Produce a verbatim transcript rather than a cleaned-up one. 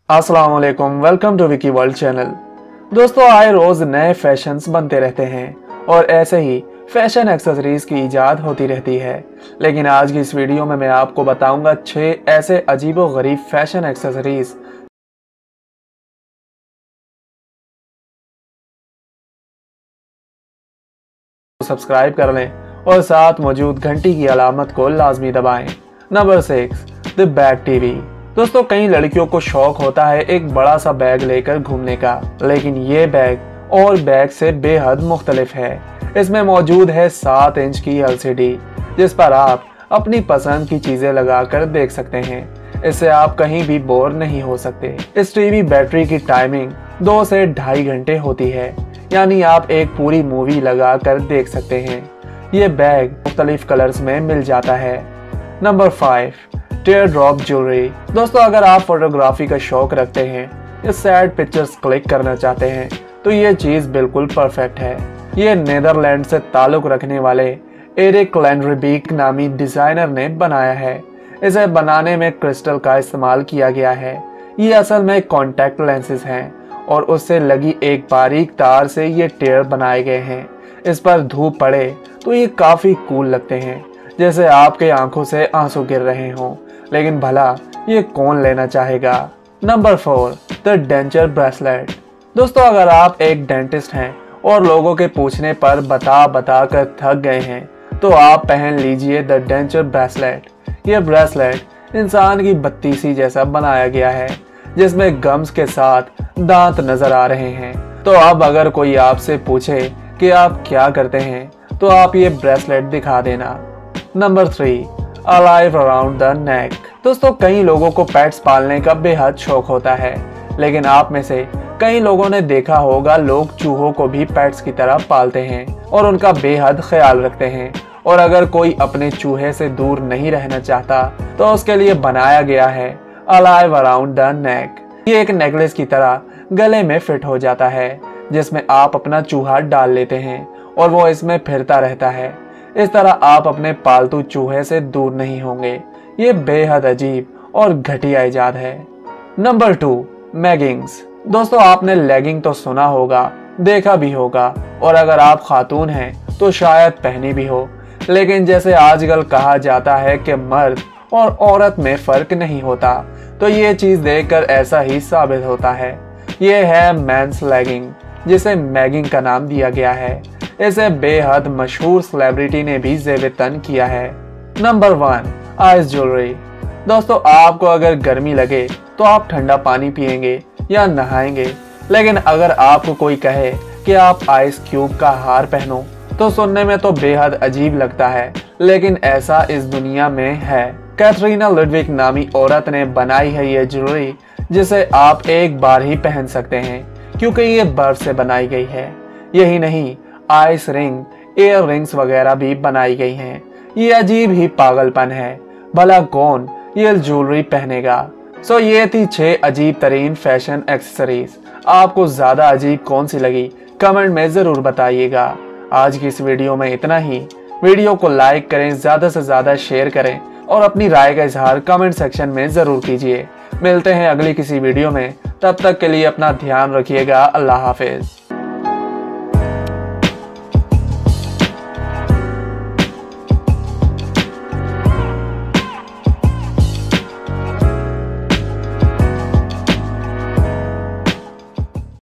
अस्सलाम वालेकुम, welcome to Vicky world channel. दोस्तों, आए रोज नए फैशंस बनते रहते हैं और ऐसे ही फैशन एक्सेसरीज की इजाद होती रहती है। लेकिन आज की इस वीडियो में मैं आपको बताऊंगा छह ऐसे अजीबो गरीब फैशन एक्सेसरीज सब्सक्राइब कर लें और साथ मौजूद घंटी की अलामत को लाजमी दबाएं। Number six, the bag TV. दोस्तों, कई लड़कियों को शौक होता है एक बड़ा सा बैग लेकर घूमने का, लेकिन ये बैग और बैग से बेहद मुख्तलिफ है। इसमें मौजूद है सात इंच की एलसीडी जिस पर आप अपनी पसंद की चीजें लगाकर देख सकते हैं। इससे आप कहीं भी बोर नहीं हो सकते। इस टीवी बैटरी की टाइमिंग दो से ढाई घंटे होती है, यानी आप एक पूरी मूवी लगा कर देख सकते हैं। ये बैग मुख्तलिफ कलर्स में मिल जाता है। Number five, tear drop jewellery. दोस्तों, अगर आप फोटोग्राफी का शौक रखते हैं या सैड पिक्चर्स क्लिक करना चाहते हैं तो ये चीज बिल्कुल परफेक्ट है। ये नीदरलैंड से ताल्लुक रखने वाले एरिक लैंड्रीबीक नामी डिजाइनर ने बनाया है। इसे बनाने में क्रिस्टल का इस्तेमाल किया गया है। ये असल में कॉन्टैक्ट लेंसेज हैं और उससे लगी एक बारीक तार से ये टीयर बनाए गए हैं। इस पर धूप पड़े तो ये काफी कूल लगते हैं, जैसे आपके आंखों से आंसू गिर रहे हों। लेकिन भला ये कौन लेना चाहेगा। Number four, the denture bracelet. दोस्तों, अगर आप एक डेंटिस्ट हैं और लोगों के पूछने पर बता बता कर थक गए हैं तो आप पहन लीजिए द डेंचर ब्रेसलेट। यह ब्रेसलेट इंसान की बत्तीसी जैसा बनाया गया है, जिसमें गम्स के साथ दांत नजर आ रहे हैं। तो अब अगर कोई आपसे पूछे कि आप क्या करते हैं तो आप ये ब्रेसलेट दिखा देना। Number three, alive around the neck. दोस्तों, कई लोगों को पेट्स पालने का बेहद शौक होता है, लेकिन आप में से कई लोगों ने देखा होगा लोग चूहों को भी पेट्स की तरह पालते हैं और उनका बेहद ख्याल रखते हैं। और अगर कोई अपने चूहे से दूर नहीं रहना चाहता तो उसके लिए बनाया गया है अलाइव अराउंड द नेक। ये एक नेकलेस की तरह गले में फिट हो जाता है, जिसमें आप अपना चूहा डाल लेते हैं और वो इसमें फिरता रहता है। इस तरह आप अपने पालतू चूहे से दूर नहीं होंगे। ये बेहद अजीब और घटिया इजाद है। Number two, meggings. दोस्तों, आपने लेगिंग तो सुना होगा, देखा भी होगा, और अगर आप खातून हैं तो शायद पहनी भी हो। लेकिन जैसे आजकल कहा जाता है कि मर्द और औरत में फर्क नहीं होता, तो ये चीज देखकर ऐसा ही साबित होता है। ये है मेंस लेगिंग, जिसे मैगिंग का नाम दिया गया है। इसे बेहद मशहूर सेलिब्रिटी ने भी ज़ेब-ए-तन किया है। Number one, ice jewellery. दोस्तों, आपको अगर गर्मी लगे तो आप ठंडा पानी पिएंगे या नहाएंगे, लेकिन अगर आपको कोई कहे कि आप आइस क्यूब का हार पहनो तो सुनने में तो बेहद अजीब लगता है, लेकिन ऐसा इस दुनिया में है। कैथरीना लुडविक नामी औरत ने बनाई है ये ज्वेलरी, जिसे आप एक बार ही पहन सकते हैं क्योंकि ये बर्फ से बनाई गई है। यही नहीं, आइस रिंग, एयर रिंग्स वगैरह भी बनाई गई हैं। ये अजीब ही पागलपन है, भला कौन ये ज्वेलरी पहनेगा। सो ये थी छह अजीब तरीन फैशन एक्सेसरीज। आपको ज्यादा अजीब कौन सी लगी कमेंट में जरूर बताइएगा। आज की इस वीडियो में इतना ही। वीडियो को लाइक करें, ज्यादा से ज्यादा शेयर करें और अपनी राय का इजहार कमेंट सेक्शन में जरूर कीजिए। मिलते हैं अगली किसी वीडियो में, तब तक के लिए अपना ध्यान रखिएगा। अल्लाह हाफिज।